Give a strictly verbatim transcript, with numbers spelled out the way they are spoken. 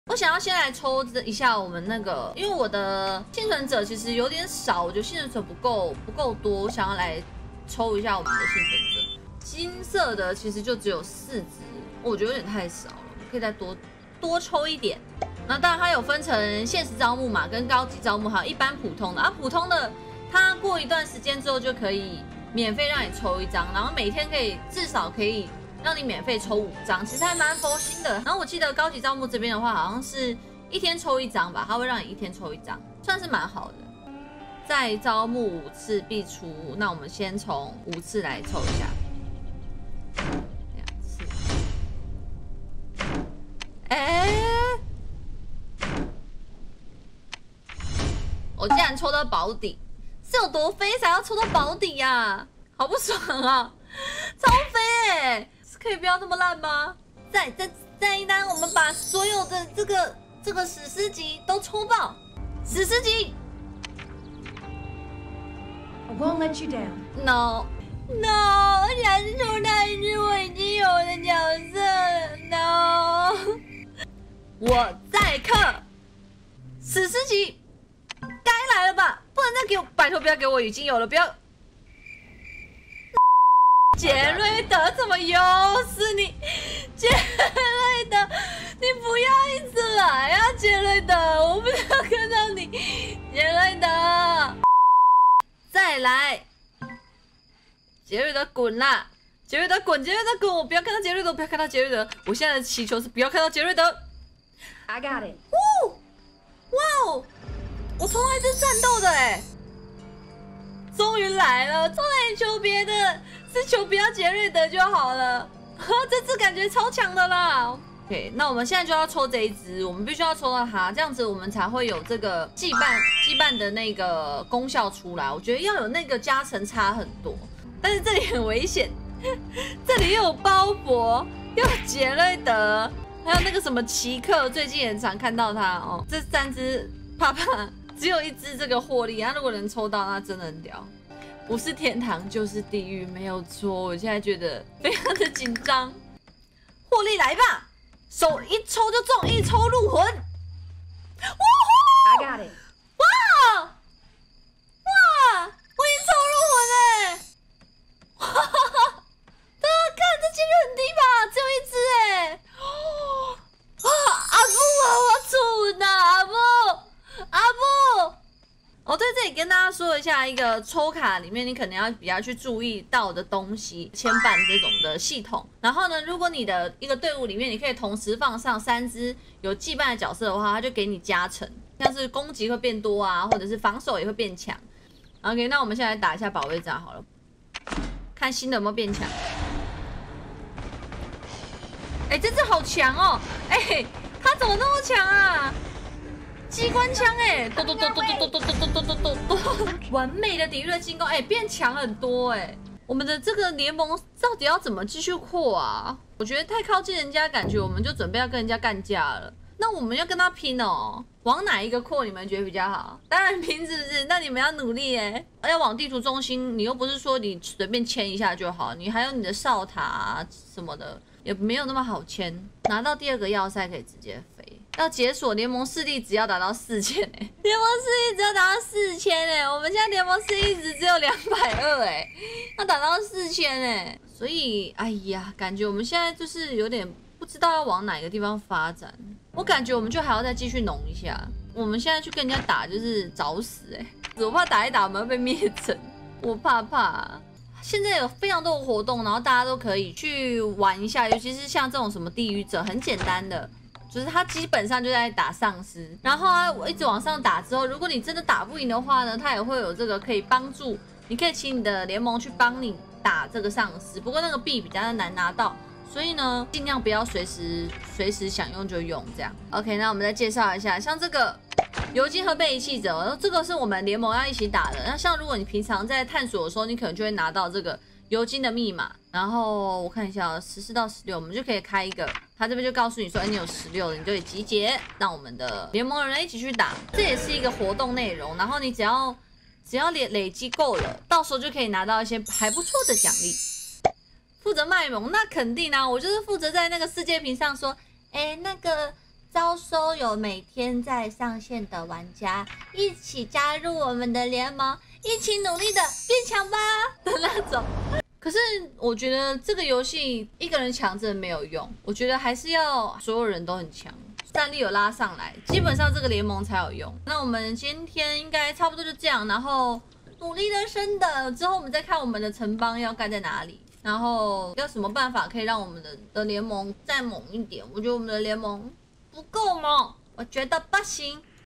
我想要先来抽一下我们那个，因为我的幸存者其实有点少，我觉得幸存者不够不够多，我想要来抽一下我们的幸存者。金色的其实就只有四只，我觉得有点太少了，可以再多多抽一点。那当然它有分成限时招募嘛，跟高级招募，还有一般普通的啊。普通的它过一段时间之后就可以免费让你抽一张，然后每天可以至少可以让你免费抽五张，其实还蛮佛心的。然后我记得高级招募这边的话，好像是一天抽一张吧，它会让你一天抽一张，算是蛮好的。再招募五次必出，那我们先从五次来抽一下。两次，哎、欸，我竟然抽到保底，是有多飞才要抽到保底呀、啊？好不爽啊！超飞哎、欸！可以不要那么烂吗？再再再一单，我们把所有的这个这个史诗级都抽爆！史诗级 I won't let you down. No No， 而且还是抽到一只我已经有的角色了 No， 我再克史诗级，该来了吧？不能再给我，拜托不要给我已经有了，不要。杰瑞德怎么又是你？杰瑞德，你不要一直来啊！杰瑞德，我不想看到你。杰瑞德，再来！杰瑞德滚啦！杰瑞德滚！杰瑞德滚！我不要看到杰瑞德，我不要看到杰瑞德。我现在的祈求是不要看到杰瑞德。 I got it。 哦，哇哦！我从来是战斗的哎，终于来了！从来求别的。是求不要杰瑞德就好了，这次感觉超强的啦。OK， 那我们现在就要抽这一只，我们必须要抽到它，这样子我们才会有这个羁绊羁绊的那个功效出来。我觉得要有那个加成差很多，但是这里很危险，这里又有包勃，又有杰瑞德，还有那个什么奇克，最近也常看到他哦。这三只怕怕只有一只这个获利，他如果能抽到，那真的很屌。不是天堂就是地狱，没有错。我现在觉得非常的紧张。获利来吧，手一抽就中，一抽入魂。哇呼 I got it。 哇哇！我已经抽入魂哎！哈哈哈！大家看这几率很低吧？只有一只哎！啊！阿布啊，我出呢！阿布，阿布。我在这里跟大家说一下，一个抽卡里面你可能要比较去注意到的东西，牵绊这种的系统。然后呢，如果你的一个队伍里面你可以同时放上三只有羁绊的角色的话，它就给你加成，像是攻击会变多啊，或者是防守也会变强。OK， 那我们现在来打一下保卫战好了，看新的有没有变强。哎，这只好强哦！哎，它怎么那么强啊？机关枪哎，咚咚咚咚咚咚咚咚咚咚咚咚，完美的抵御的进攻哎，变强很多哎。我们的这个联盟到底要怎么继续扩啊？我觉得太靠近人家，感觉我们就准备要跟人家干架了。那我们要跟他拼哦，往哪一个扩你们觉得比较好？当然拼是不是？那你们要努力哎，要往地图中心，你又不是说你随便签一下就好，你还有你的哨塔啊什么的，也没有那么好签。拿到第二个要塞可以直接飞。要解锁联盟势力只要达到四千哎，联盟势力只要达到四千哎，我们现在联盟势力值只有两百二哎，要达到四千哎，所以哎呀，感觉我们现在就是有点不知道要往哪个地方发展。我感觉我们就还要再继续弄一下，我们现在去跟人家打就是找死哎，我怕打一打我们会被灭城，我怕怕。现在有非常多的活动，然后大家都可以去玩一下，尤其是像这种什么地狱者，很简单的。就是他基本上就在打丧尸，然后啊，我一直往上打之后，如果你真的打不赢的话呢，他也会有这个可以帮助，你可以请你的联盟去帮你打这个丧尸。不过那个币比较难拿到，所以呢，尽量不要随时随时想用就用这样。OK， 那我们再介绍一下，像这个尤金和被遗弃者，这个是我们联盟要一起打的。那像如果你平常在探索的时候，你可能就会拿到这个尤金的密码。然后我看一下，十四到十六，我们就可以开一个。他这边就告诉你说，哎，你有十六了，你就可以集结，让我们的联盟人一起去打。这也是一个活动内容。然后你只要只要累累积够了，到时候就可以拿到一些还不错的奖励。负责卖萌，那肯定啊，我就是负责在那个世界屏上说，哎，那个招收有每天在上线的玩家，一起加入我们的联盟，一起努力的变强吧的那种。可是我觉得这个游戏一个人强真的没有用，我觉得还是要所有人都很强，战力有拉上来，基本上这个联盟才有用。那我们今天应该差不多就这样，然后努力的升等之后，我们再看我们的城邦要盖在哪里，然后要什么办法可以让我们的的联盟再猛一点。我觉得我们的联盟不够猛，我觉得不行。